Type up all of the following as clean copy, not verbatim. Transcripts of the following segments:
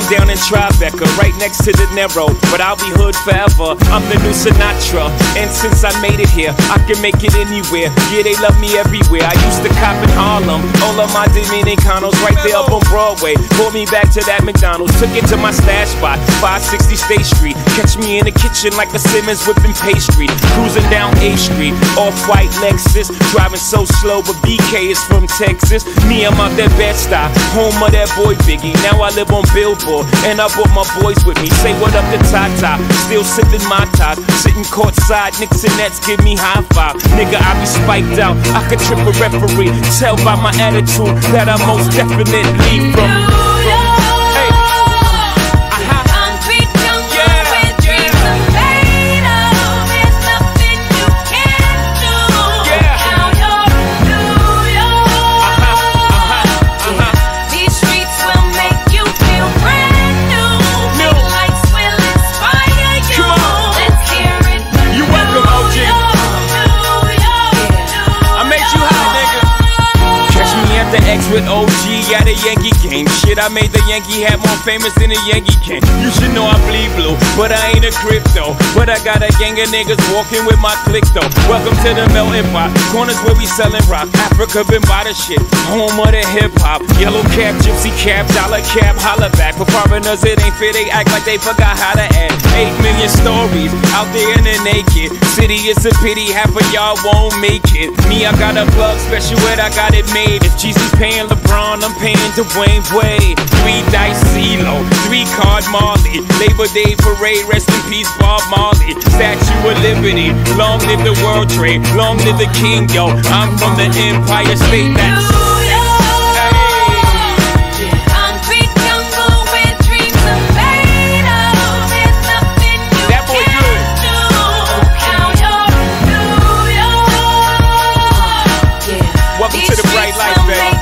I'm down in Tribeca, right next to the Narrow, but I'll be hood forever. I'm the new Sinatra, and since I made it here, I can make it anywhere. Yeah, they love me everywhere. I used to cop in Harlem, all of my Dominicanos right there up on Broadway. Pulled me back to that McDonald's, took it to my stash spot, 560 State Street. Catch me in the kitchen like a Simmons whipping pastry. Cruising down A Street, off-white Lexus, driving so slow, but BK is from Texas. Me, I'm out that Bed-Stuy, home of that boy Biggie. Now I live on Billboard, and I brought my boys with me. Say what up to Tata, still sipping my top, sitting courtside, Knicks and Nets give me high five. Nigga, I be spiked out, I could trip a referee. Tell by my attitude that I most definitely from. With OG at a Yankee game. Shit, I made the Yankee hat more famous than a Yankee can. You should know I bleed blue, but I ain't a crypto. But I got a gang of niggas walking with my click though. Welcome to the melting pot, corners where we selling rock. Africa been by the shit, home of the hip hop. Yellow cap, gypsy cap, dollar cap, holla back. For foreigners it ain't fair, they act like they forgot how to act. 8 million stories out there in the naked city. It's a pity half of y'all won't make it. Me, I got a plug special ed, I got it made. If Jesus paying LeBron, I'm paying Dwayne Wade. 3 dice CeeLo, 3 card Marley. Labor Day parade, rest in peace Bob Marley. Statue of Liberty, long live the World Trade, long live the King, yo. I'm from the Empire State, that's welcome to the bright light, baby.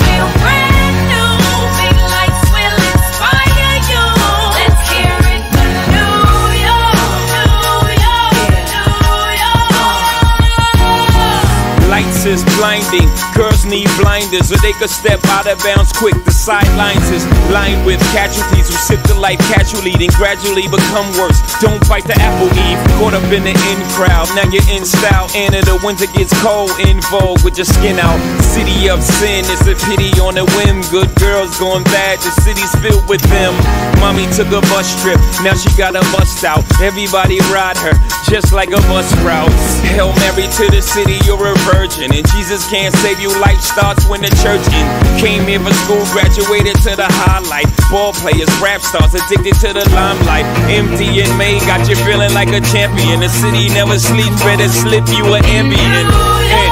Lights is blinding, girls need blinders, or they could step out of bounds quick. The sidelines is lined with casualties who sip the life casually, then gradually become worse. Don't fight the apple eve, caught up in the in crowd. Now you're in style, and in the winter gets cold, in vogue with your skin out. City of sin is a pity on a whim. Good girls going bad, the city's filled with them. Mommy took a bus trip, now she got a bust out. Everybody ride her, just like a bus route. Hail Mary to the city, you're a virgin, and Jesus can't save you. Life starts when the church in. Came here for school, graduated to the highlight. Ball players, rap stars, addicted to the limelight. MD and May got you feeling like a champion. The city never sleeps, better slip you an Ambien.